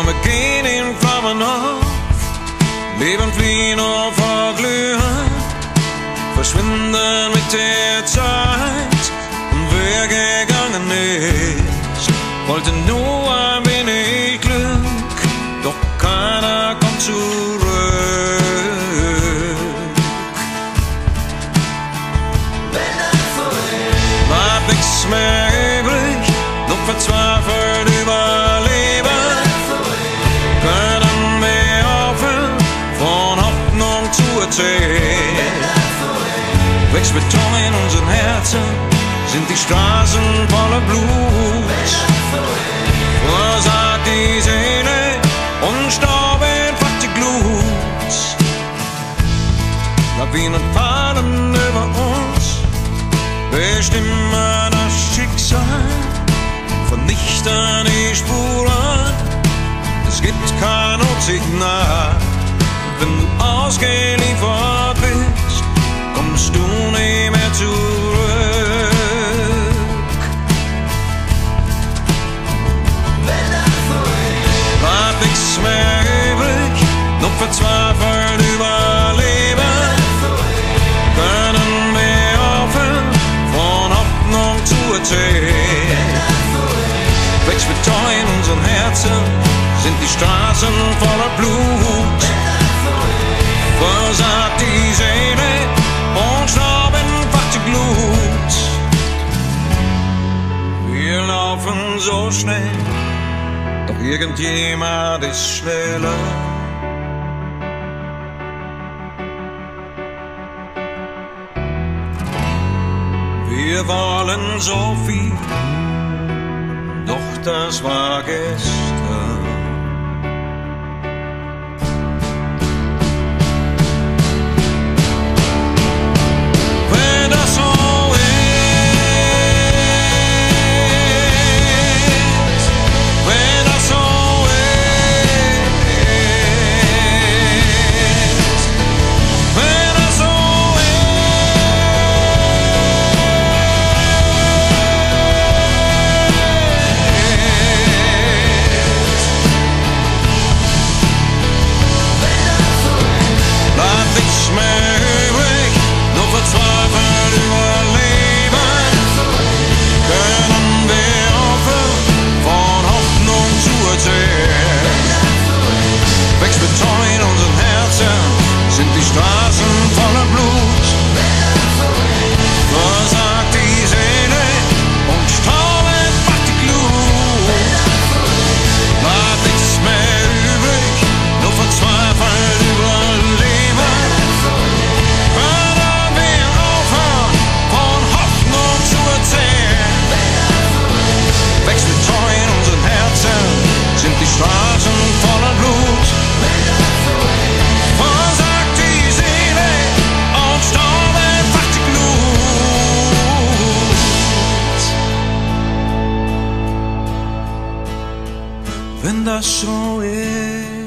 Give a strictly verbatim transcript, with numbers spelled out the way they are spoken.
wir gehen in Flammen auf, leben fliehen und verglühen, verschwinden mit der Zeit. Und wer gegangen ist, wollte nur ein wenig Glück, doch keiner kommt zurück. Bleibt nichts mehr übrig, noch verzweifelt überleben. Können wir aufhören, von Hoffnung zu erzählen? Wächst Beton in unseren Herzen, sind die Straßen voller Blut. Versagt die Seele und Staub entfacht die Glut. Lawinen fallen über uns, bestimmen das Schicksal, vernichten die Spuren. Es gibt kein Notsignal. Wenn du ausgeliefert bist, kommst du nie mehr zurück. Bleibt nichts mehr übrig, noch verzweifelt überleben. Können wir aufhören, von Hoffnung zu erzählen? Wächst Beton in unseren Herzen, sind die Straßen voller Blut. Versagt die Seele und Staub entfacht die Glut. Wir laufen so schnell, doch irgendjemand ist schneller. Wir wollen so viel, doch das war gestern. Wenn das so ist, wenn das so ist, wenn das so bleibt nichts mehr übrig, nur verzweifelt überleben. Können wir aufhören, von Hoffnung zu erzählen? Wächst Beton in unseren Herzen, sind die Straßen voller Blut. Versagt die Seele und Staub entfacht die Glut. Bleibt nichts mehr übrig, nur verzweifelt überleben. Können wir aufhören, von Hoffnung zu erzählen? Wächst Beton in unseren Herzen, sind die Straßen voller Blut. Versagt die Seele und Staub entfacht die Glut. Wenn das so ist.